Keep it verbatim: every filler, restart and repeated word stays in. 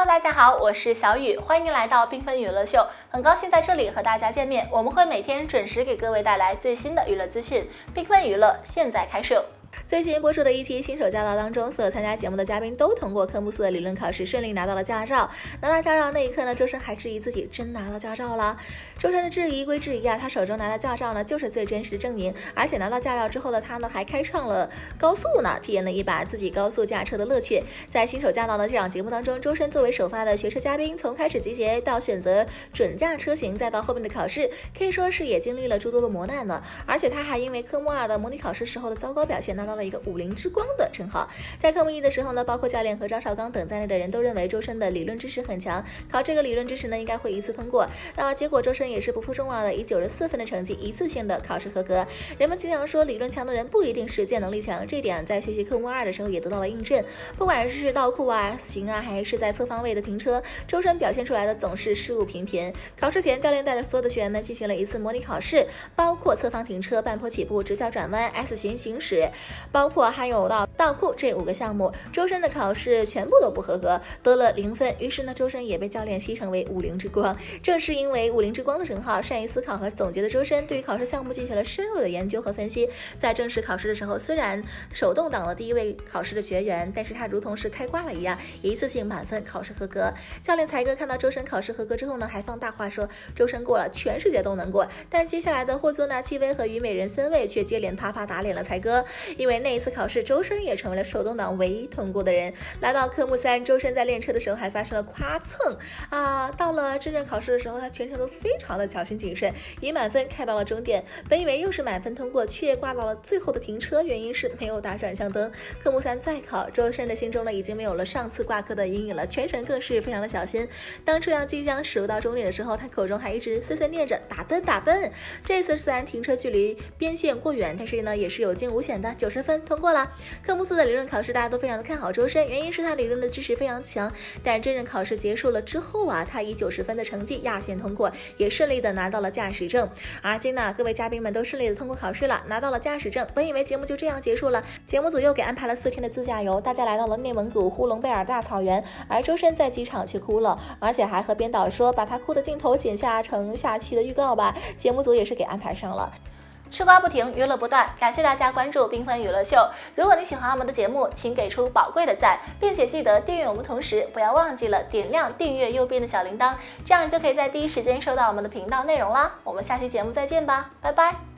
Hello， 大家好，我是小雨，欢迎来到缤纷娱乐秀，很高兴在这里和大家见面。我们会每天准时给各位带来最新的娱乐资讯。缤纷娱乐现在开售。最新播出的一期新手驾照当中，所有参加节目的嘉宾都通过科目四的理论考试，顺利拿到了驾照。拿到驾照那一刻呢，周深还质疑自己真拿到驾照了。周深的质疑归质疑啊，他手中拿的驾照呢，就是最真实的证明。而且拿到驾照之后的他呢，还开上了高速呢，体验了一把自己高速驾车的乐趣。在新手驾照的这档节目当中，周深作为首发的学车嘉宾，从开始集结到选择准驾车型，再到后面的考试，可以说是也经历了诸多的磨难呢。而且他还因为科目二的模拟考试时候的糟糕表现，拿到了一个五菱之光的称号。在科目一的时候呢，包括教练和张绍刚等在内的人都认为周深的理论知识很强，考这个理论知识呢应该会一次通过。那结果周深也是不负众望的，以九十四分的成绩一次性的考试合格。人们经常说理论强的人不一定实践能力强，这点在学习科目二的时候也得到了印证。不管是倒库啊、行啊，还是在侧方位的停车，周深表现出来的总是失误频频。考试前，教练带着所有的学员们进行了一次模拟考试，包括侧方停车、半坡起步、直角转弯、S 型行驶，包括还有到倒库这五个项目，周深的考试全部都不合格，得了零分。于是呢，周深也被教练戏称为五菱之光。正是因为五菱之光的称号，善于思考和总结的周深，对于考试项目进行了深入的研究和分析。在正式考试的时候，虽然手动挡了第一位考试的学员，但是他如同是开挂了一样，一次性满分考试合格。教练才哥看到周深考试合格之后呢，还放大话说周深过了，全世界都能过。但接下来的霍宗娜、戚薇和虞美人三位却接连啪啪打脸了才哥，因为那一次考试，周深也成为了手动挡唯一通过的人。来到科目三，周深在练车的时候还发生了夸蹭啊！到了真正考试的时候，他全程都非常的小心谨慎，以满分开到了终点。本以为又是满分通过，却挂到了最后的停车，原因是没有打转向灯。科目三再考，周深的心中呢已经没有了上次挂科的阴影了，全程更是非常的小心。当车辆即将驶入到终点的时候，他口中还一直碎碎念着打灯打灯。这次虽然停车距离边线过远，但是呢也是有惊无险的九十分通过了。科目四的理论考试大家都非常的看好周深，原因是他理论的知识非常强。但真正考试结束了之后啊，他以九十分的成绩压线通过，也顺利的拿到了驾驶证。而今呢，各位嘉宾们都顺利的通过考试了，拿到了驾驶证。本以为节目就这样结束了，节目组又给安排了四天的自驾游，大家来到了内蒙古呼伦贝尔大草原，而周深在机场却哭了，而且还和编导说把他哭的镜头剪下成下期的预告吧。节目组也是给安排上了。吃瓜不停，娱乐不断，感谢大家关注缤纷娱乐秀。如果你喜欢我们的节目，请给出宝贵的赞，并且记得订阅我们，同时不要忘记了点亮订阅右边的小铃铛，这样你就可以在第一时间收到我们的频道内容啦。我们下期节目再见吧，拜拜。